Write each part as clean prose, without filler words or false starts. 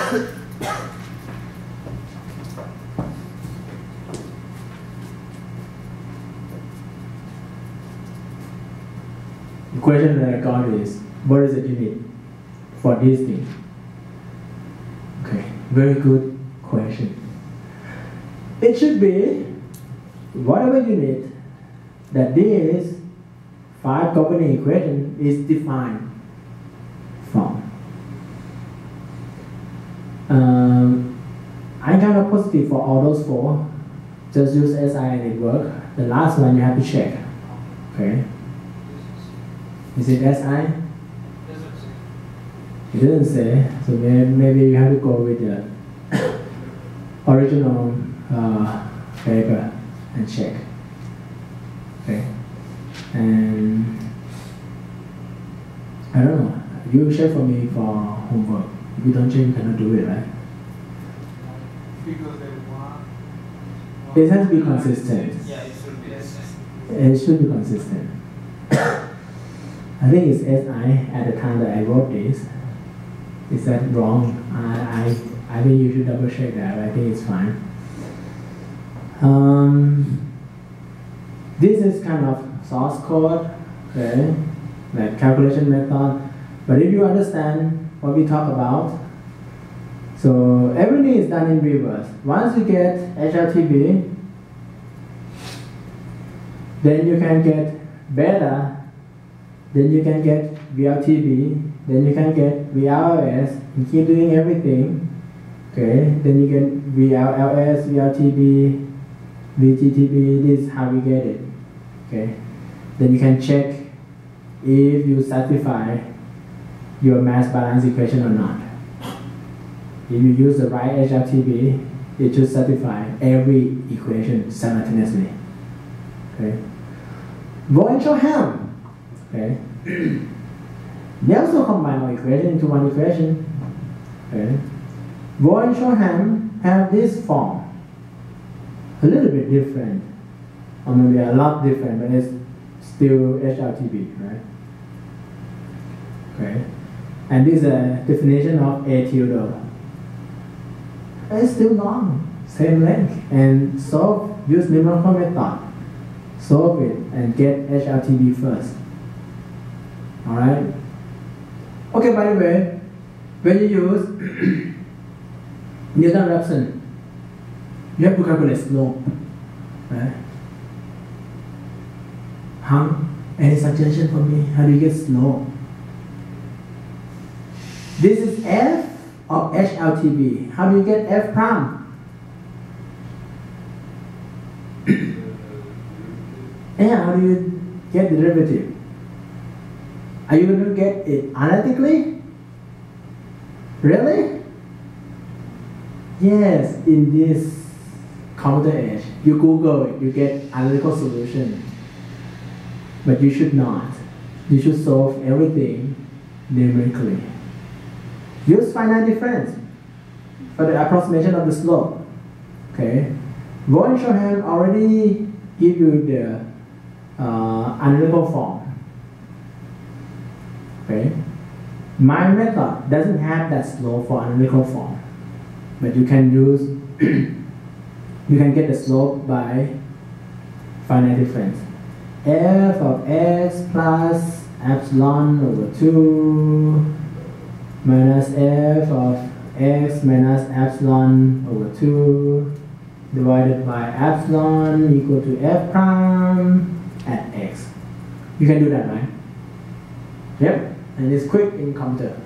The question that I got is, what is the unit for this thing? Okay, very good question. It should be whatever unit that this 5 governing equation is defined from. I'm kind of positive for all those 4. Just use SI and it works. The last one you have to check. Okay. Is it SI? It doesn't say. So maybe you have to go with the original paper and check. Okay. And I don't know. You check for me for homework. If you don't check, you cannot do it, right? Because they want. It has to be consistent. Yeah, it should be SI. It should be consistent. I think it's SI at the time that I wrote this. Is that wrong? I think you should double check that. I think it's fine. This is kind of source code, okay, like calculation method. But if you understand what we talk about, so everything is done in reverse. Once you get HLTB, then you can get beta, then you can get VLTB, then you can get VLS, and keep doing everything. Okay, then you get VLLS, VLTB, VTTB. This is how we get it. Okay, then you can check if you satisfy your mass balance equation or not. If you use the right HLTB, it should satisfy every equation simultaneously. Okay, Bohr-Ham. Okay. They also combine our equation into one equation. Okay. Bohr-Ham have this form. A little bit different, or maybe a lot different, but it's still HLTB, right? Okay. And this is a definition of A tilde. It's still long, same length, and solve, use numerical method. Solve it and get HLTB first. Alright? Okay, by the way, when you use Newton-Raphson, you have to calculate slope. Right? Any suggestion for me? How do you get slope? This is F of HLTB. How do you get F prime? Yeah, how do you get the derivative? Are you going to get it analytically? Really? Yes, in this computer age, you Google it, you get analytical solution. But you should not. You should solve everything numerically. Use finite difference for the approximation of the slope. Okay, Bohr-Ham already give you the analytical form. Okay, my method doesn't have that slope for analytical form, but you can use you can get the slope by finite difference. F of x plus epsilon over 2 minus f of x minus epsilon over 2 divided by epsilon equal to f prime at x. You can do that, right? Yep, and it's quick in computer.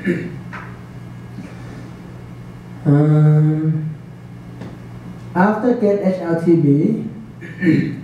After get HLTB,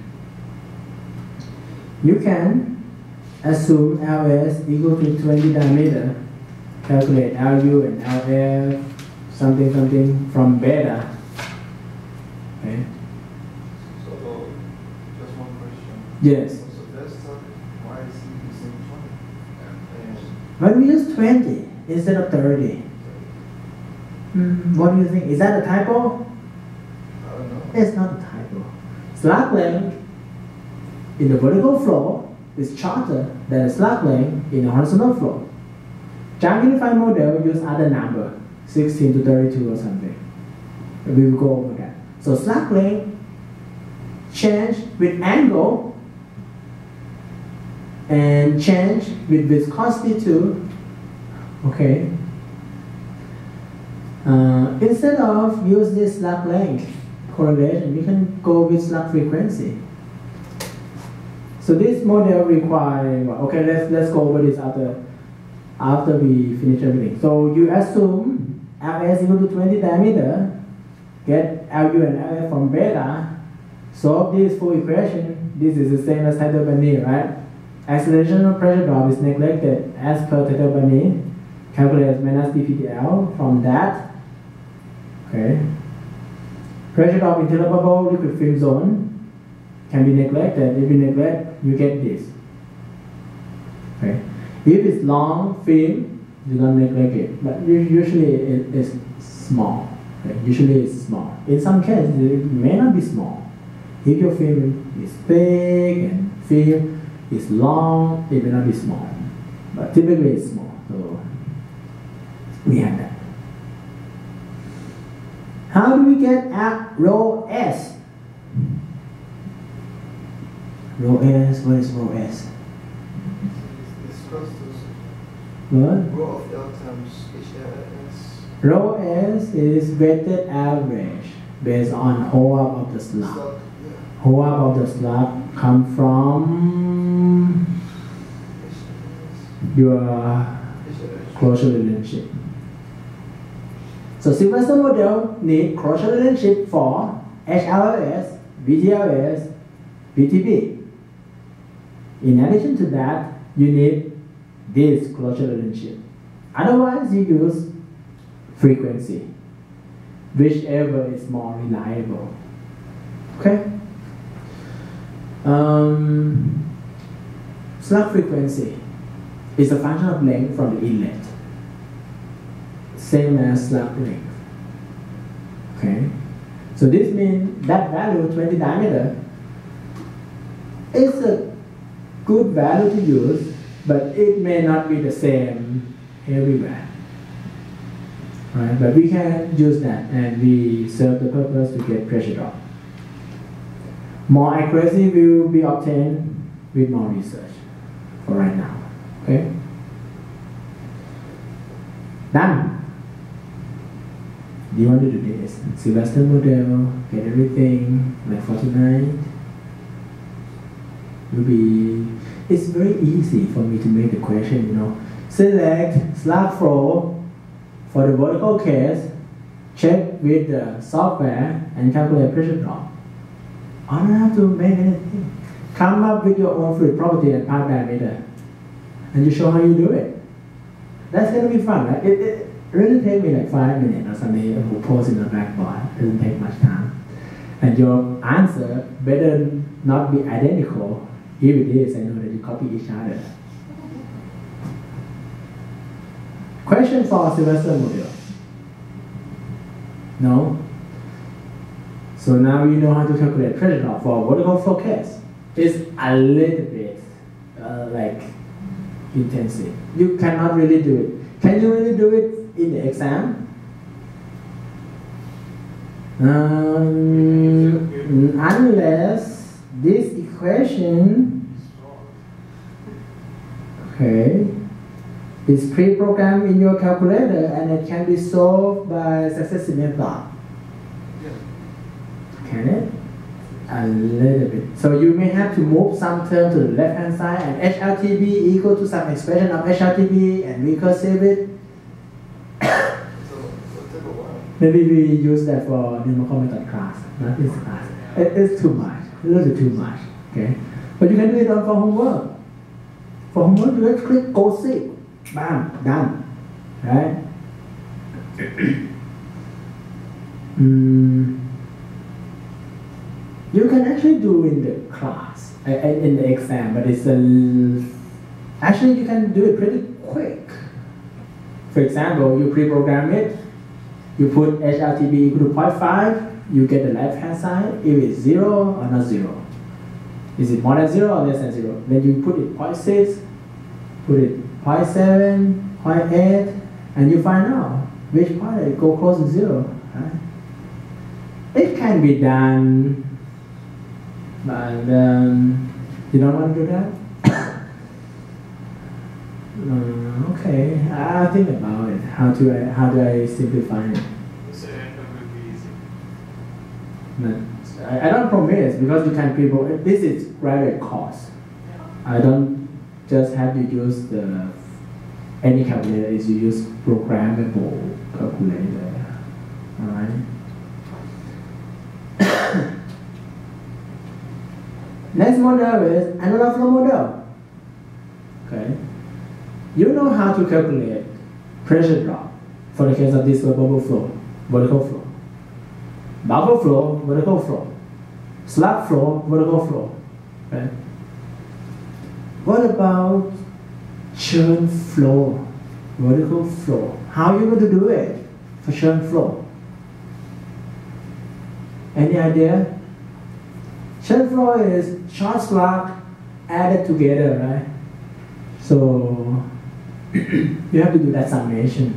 you can assume LS equal to 20 diameter, calculate LU and LF, something something from beta. Okay. So, just one question. Yes. So that's why is he using 20? But we use 20 instead of 30. What do you think? Is that a typo? I don't know. It's not a typo. Slug length in the vertical flow is shorter than the slug length in the horizontal flow. Giant unified model use other number. 16 to 32 or something. We will go over that. So slug length change with angle and change with viscosity too. Okay. Instead of use this slug length correlation, we can go with slug frequency. So this model requires, okay, let's go over this after we finish everything. So you assume Ls equal to 20 diameter, get Lu and Lf from beta, solve this full equation. This is the same as Taylor-Burney, right? Acceleration of pressure drop is neglected as per Taylor-Burney. Calculate minus dPdL from that. Okay. Pressure drop in bubble liquid film zone can be neglected. If you neglect, you get this. Okay. If it's long film, you don't neglect it. But usually it is small. Okay. Usually it's small. In some cases, it may not be small. If your film is big and film is long, it may not be small. But typically it's small. So we have that. How do we get at rho S? Rho S, what is rho S? It's close to What? rho of L times HLS. Rho S is weighted average based on whole up of the slug. Slug, yeah. Whole up of the slug come from your HLS. closure relationship. So Sylvester model need closure relationship for HLS, VTLS, VTB. In addition to that, you need this closure relationship. Otherwise, you use frequency, whichever is more reliable. Okay? Slug frequency is a function of length from the inlet. Same as slug length. Okay? So this means that value, 20 diameter, is a good value to use, but it may not be the same everywhere. Right? But we can use that and we serve the purpose to get pressure drop. More accuracy will be obtained with more research for right now. Okay? Done. Do you want to do this? Sylvester model, get everything, like for tonight. Will be, it's very easy for me to make the question, you know. Select slug flow for the vertical case, check with the software and calculate pressure drop. I don't have to make anything. Come up with your own fluid property and part diameter. And you show how you do it. That's going to be fun, right? It really takes me like 5 minutes or something to post in the blackboard. It doesn't take much time. And your answer better not be identical. If it is, I know that you copy each other. Question for Sylvester model. No? So now you know how to calculate pressure drop for vertical flow case. It's a little bit like intensive. You cannot really do it. Can you really do it in the exam? Unless this equation, okay, is pre-programmed in your calculator and it can be solved by successive method. Can it? A little bit. So you may have to move some term to the left hand side and HRTB equal to some expression of HRTB and recursive it. Maybe we use that for numerical method class, not this class. It's too much, a little bit too much. Okay? But you can do it on for homework. For homework, you just click go see. Bam, done. Right? You can actually do in the class, in the exam, but it's actually you can do it pretty quick. For example, you pre-program it, you put HRTB equal to 0.5, you get the left hand side, if it's 0 or not 0. Is it more than 0 or less than 0? Then you put it 0.6, put it 0.7, 0.8, and you find out which part it go close to zero, right? It can be done, but you don't want to do that? Okay, I'll think about it. How do I simplify it? So it will be easy. But I don't promise, because you can people. This is graduate course. I don't just have you use any calculator. Is you use programmable calculator. All right. Next model is analog flow model. Okay. You know how to calculate pressure drop for the case of this bubble flow, vertical flow. Bubble flow, vertical flow. Slug flow, vertical flow. Okay. What about churn flow, vertical flow? How are you going to do it for churn flow? Any idea? Churn flow is short slug added together, right? So you have to do that summation.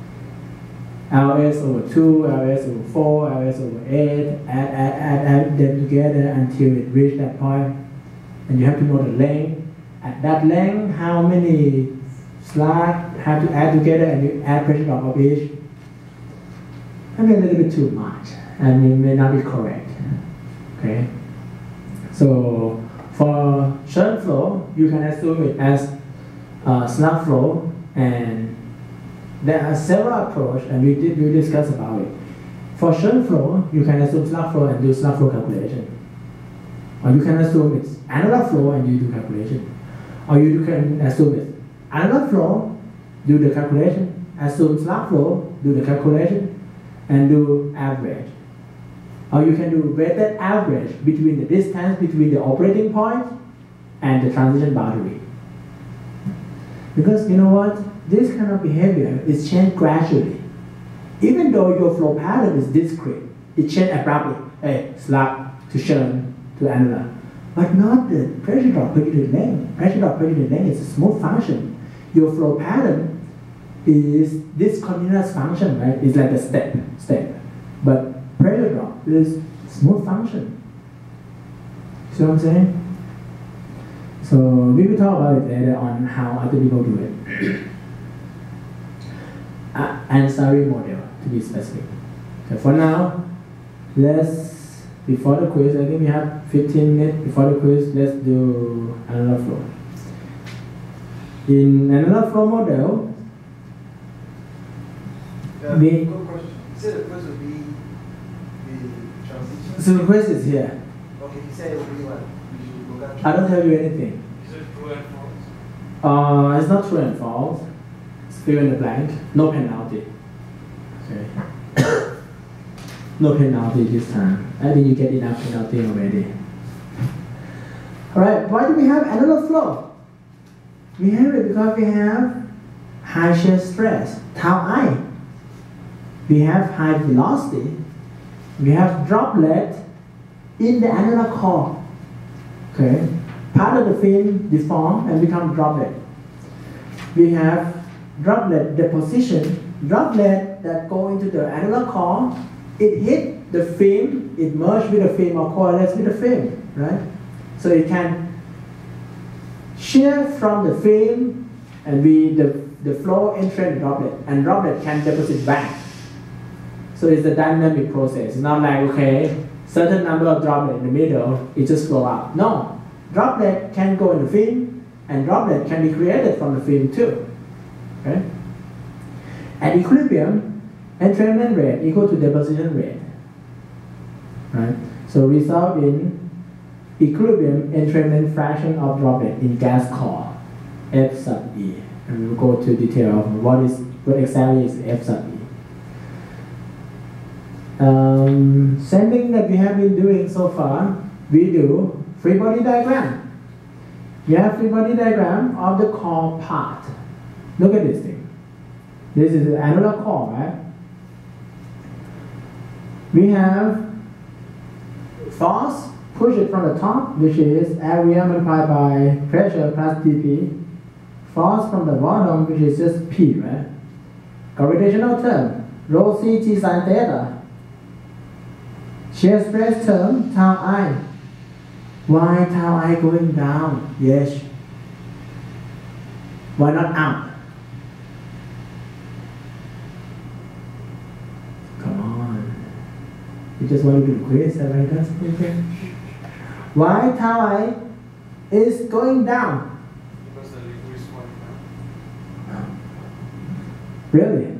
LS over 2, LS over 4, LS over 8, add them together until it reaches that point. And you have to know the length. At that length, how many slugs have to add together, and you add pressure drop of each. I mean, a little bit too much, and it may not be correct. Okay? So for churn flow, you can assume it as slug flow, and there are several approaches, and we discussed about it. For churn flow, you can assume slug flow and do slug flow calculation. Or you can assume it's analog flow and you do calculation. Or you can assume it's analog flow, do the calculation, assume slug flow, do the calculation, and do average. Or you can do weighted average between the distance between the operating point and the transition boundary. Because you know what? This kind of behavior is changed gradually. Even though your flow pattern is discrete, it changes abruptly. Hey, slug to churn to analog. But not the pressure drop per unit length. Pressure drop per unit length is a smooth function. Your flow pattern is this continuous function, right? It's like a step. But pressure drop is smooth function. See what I'm saying? So we will talk about it later on how other people do it. Ansari model, to be specific. So for now, before the quiz, I think we have 15 minutes before the quiz, let's do analog flow. In analog flow model, Good question. You said the quiz would be the transition? So the quiz is here. Okay, you said it would be what? You should look at. I don't tell you anything. Is it true and false? It's not true and false. It's fill in the blank. No penalty. Okay. No penalty this time. I think you get enough penalty already. Alright, why do we have analog flow? We have it because we have high shear stress, tau I. We have high velocity. We have droplet in the analog core. Okay, part of the film deform and become droplet. We have droplet deposition, droplet that go into the analog core. It hit the film, it merge with the film or coalesce with the film, right? So it can shear from the film and the flow entering the droplet, and droplet can deposit back. So it's a dynamic process. It's not like, okay, certain number of droplets in the middle, it just flow up. No, droplet can go in the film, and droplet can be created from the film too. Okay? At equilibrium, entrainment rate equal to deposition rate. Right? So result in equilibrium entrainment fraction of droplet in gas core, F sub E. And we will go to detail of what exactly is F sub E. Same thing that we have been doing so far, we do free body diagram. We have free body diagram of the core part. Look at this thing. This is the analog core, right? We have force, push it from the top, which is area multiplied by pressure plus dP. Force from the bottom, which is just P, right? Gravitational term, rho c t sine theta. Shear stress term, tau I. Why tau I going down? Yes. Why not up? Come on. You just want to do the quiz, right? That's okay. Why tau I is going down? Because the liquid is falling down. Really?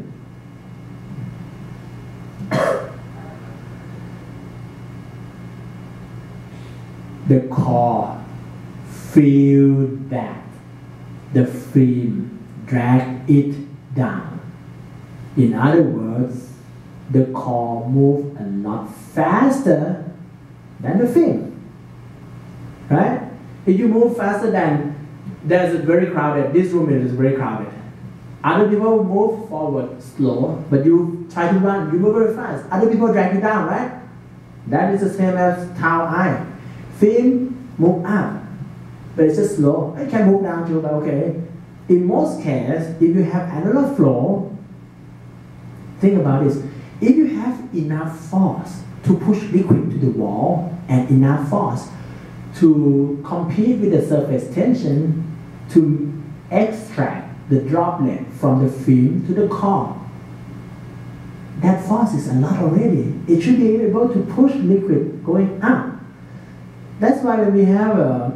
The core feel that the film drag it down. In other words, the core move a lot faster than the film. Right? If you move faster than, there's a very crowded, this room is very crowded. Other people move forward slow, but you try to run, you move very fast. Other people drag you down, right? That is the same as tau I. Film move up, but it's just slow. It can move down too, but okay. In most cases, if you have angular flow, think about this. If you have enough force to push liquid to the wall and enough force to compete with the surface tension to extract the droplet from the film to the core, that force is a lot already. It should be able to push liquid going up. That's why when we have a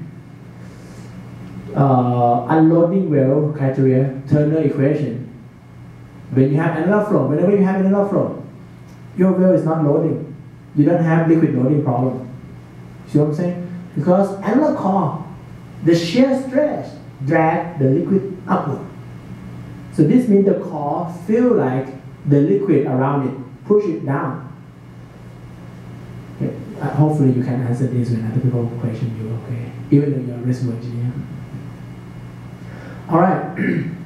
unloading well criteria, Turner equation, when you have angular flow, whenever you have angular flow, your well is not loading. You don't have liquid loading problem. See what I'm saying? Because angular core, the shear stress drag the liquid upward. So this means the core feel like the liquid around it, push it down. Okay. Hopefully you can answer this when other people question you, okay? Even though you're a reservoir engineer. Alright.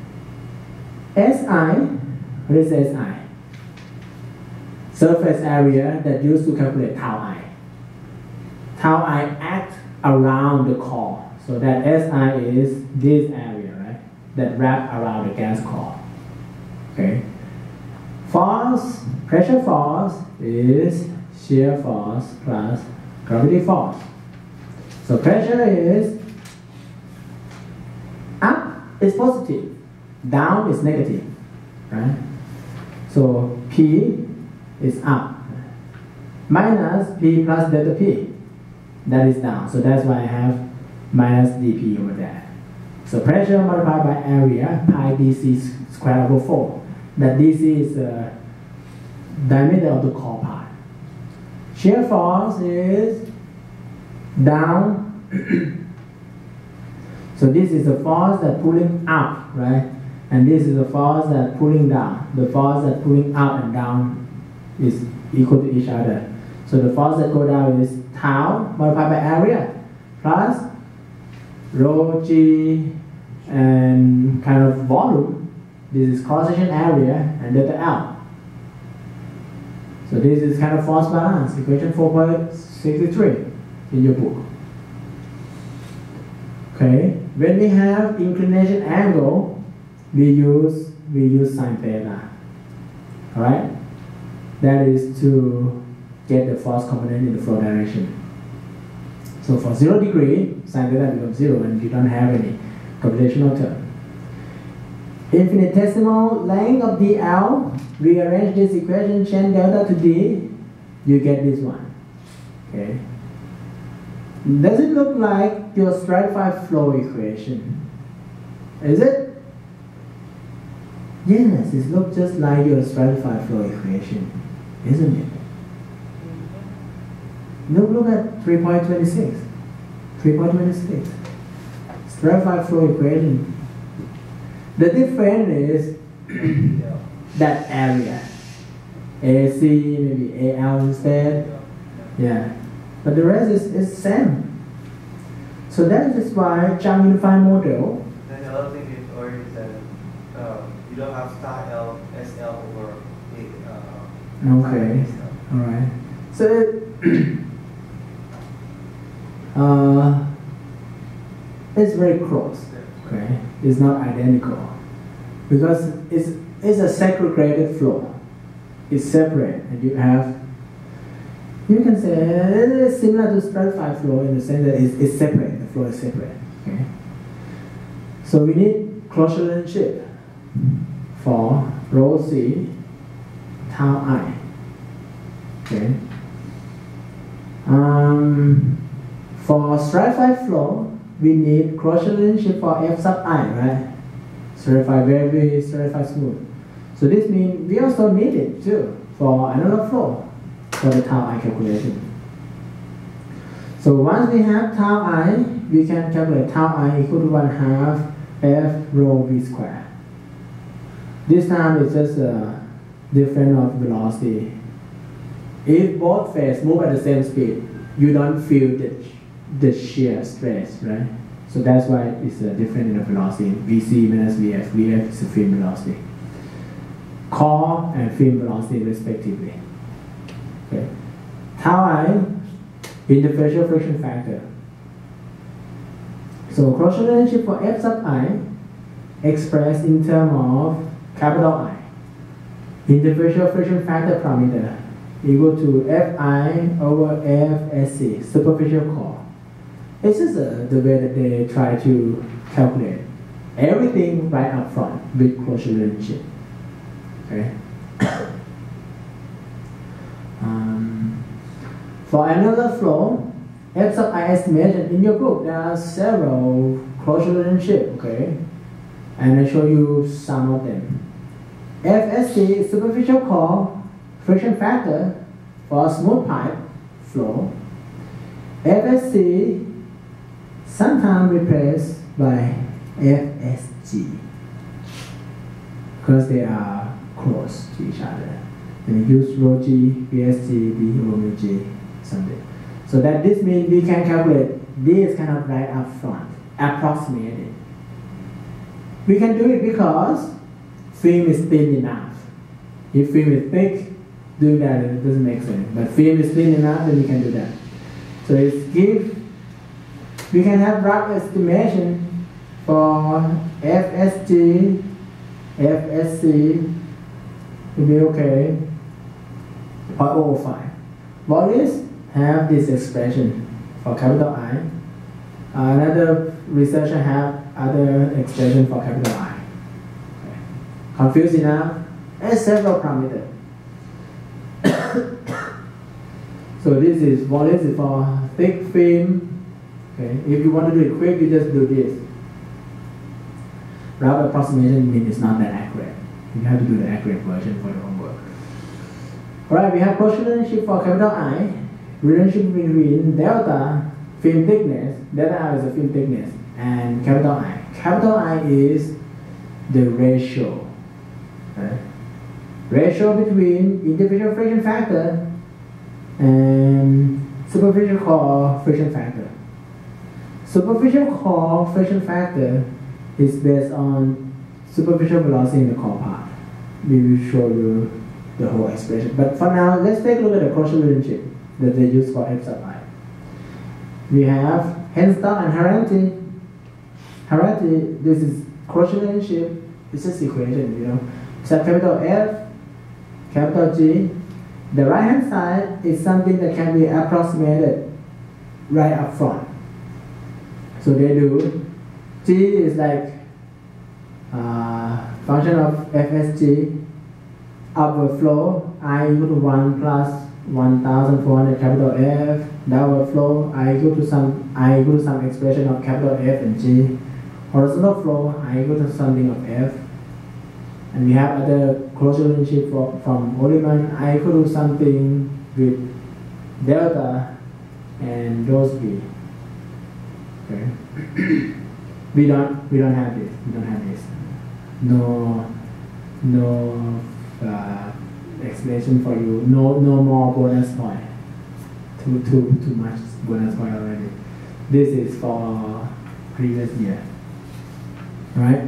SI, what is SI? Surface area that used to calculate tau I. Tau I act around the core. So that SI is this area, right? That wrap around the gas core. Okay. Force, pressure force is shear force plus gravity force. So pressure is up is positive, down is negative, right? So P is up, minus P plus delta P, that is down. So that's why I have minus dP over there. So pressure multiplied by area, pi dc squared over 4. That dc is the diameter of the core part. Shear force is down. So this is the force that pulling up, right? And this is the force that pulling down. The force that pulling up and down is equal to each other. So the force that go down is tau multiplied by area plus rho g and kind of volume. This is cross-section area and delta L. So this is kind of force balance, equation 4.63 in your book. Okay, when we have inclination angle, we use sine theta. Alright? That is to get the force component in the flow direction. So for 0 degree, sine theta becomes 0 and you don't have any gravitational term. Infinitesimal length of dl, rearrange this equation, change delta to d, you get this one. Okay. Does it look like your stratified flow equation? Is it? Yes, it looks just like your stratified flow equation, isn't it? Look at 3.26. 3.26. Stratified flow equation. The difference is that area. AC, maybe AL instead. Yeah. But the rest is same. So that is why Chang unified model. Then the other thing is that you don't have star L, SL over okay. Alright. So it's very close. Okay. It's not identical. because it's a segregated flow. It's separate, and you can say it's similar to stratified flow in the sense that it's separate. The flow is separate. Okay. So we need closure relationship for rho c tau I. Okay. For stratified flow, we need closure relationship for f sub I, right? Stratified very stratified smooth. So this means we also need it too for another flow for the tau I calculation. So once we have tau I, we can calculate tau I equal to 1/2 f rho v squared. This time it's just a difference of velocity. If both phases move at the same speed, you don't feel the shear stress, right? So that's why it's a difference in the velocity. Vc minus Vf. Vf is the film velocity. Core and film velocity respectively. Okay. Tau I, interfacial friction factor. So closure relationship for f sub I expressed in terms of capital I. Interfacial friction factor parameter equal to Fi over Fsc, superficial core. This is the way that they try to calculate everything right up front with closure relationship. Okay. For another flow, f sub I estimation in your book, there are several closure relationships, okay? And I show you some of them. Fsc, superficial core friction factor for a smooth pipe flow. Fsc sometimes replaced by Fsg because they are close to each other. And we use rho g, Vsg, d rho mu g, something. So that this means we can calculate this kind of right up front, approximate it. We can do it because film is thin enough. If film is thick, doing that it doesn't make sense. But film is thin enough, then we can do that. So we can have rough estimation for Fsg, Fsc will be okay, 0.005. Volumes have this expression for capital I. Another researcher have other expression for capital I. Okay. Confused enough? There's several parameters. So this is volumes is for thick film. Okay. If you want to do it quick, you just do this. Rough approximation means it's not that accurate. You have to do the accurate version for your homework. Alright, we have closure relationship for capital I. Relationship between delta film thickness, delta I is the film thickness, and capital I. Capital I is the ratio. Right? Ratio between interfacial friction factor and superficial core friction factor. Superficial core friction factor is based on superficial velocity in the core part. We will show you the whole expression. But for now, let's take a look at the closure relationship that they use for f sub I. We have Henstock and Harranti. Harranti, this is closure relationship. It's just equation, you know. So capital F, capital G. The right hand side is something that can be approximated right up front. So they do. G is like function of Fsg, upward flow, I equal to 1 plus 1400 capital F, downward flow, I equal to some expression of capital F and G, horizontal flow, I equal to something of F, and we have other closure relationship from Oliman, I equal to something with delta and rho v. Okay. we don't have this. We don't have this. No explanation for you. No more bonus point. Too much bonus point already. This is for previous year. Right?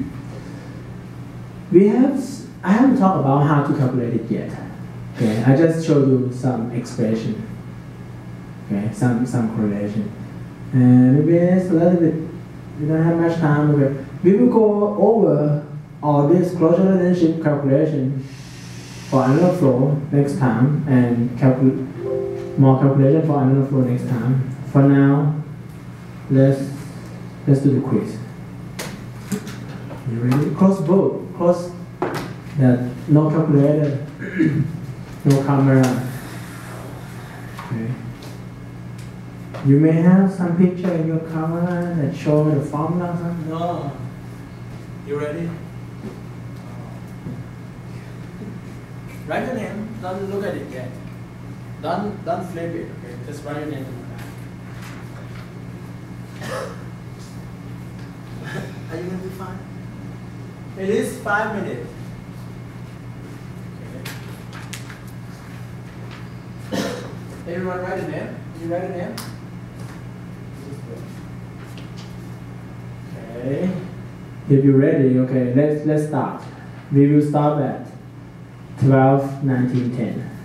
I haven't talked about how to calculate it yet. Okay, I just showed you some expression. Okay, some correlation. And maybe it's a little bit, we don't have much time. Okay. We will go over all this closure relationship calculation for another flow next time, and more calculation for another flow next time. For now, let's do the quiz. You ready? Close book. Close that. No calculator. No camera. Okay. You may have some picture in your camera that show the formula or something. No. You ready? Write your name. Don't look at it yet. Don't flip it. Okay. Just write your name in the back. Are you going to be fine? It is 5 minutes. Okay. Everyone write a name? You write a name? Okay. If you're ready, okay, let's start. We will start at 12, 19, 10.